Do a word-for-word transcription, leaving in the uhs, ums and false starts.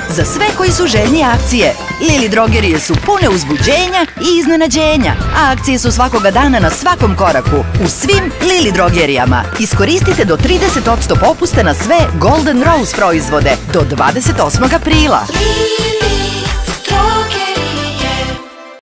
Za sve koji su željni akcije, Lili drogerije su pune uzbuđenja i iznenađenja, a akcije su svakoga dana na svakom koraku, u svim Lili drogerijama. Iskoristite do trideset posto popusta na sve Golden Rose proizvode do dvadeset osmog aprila.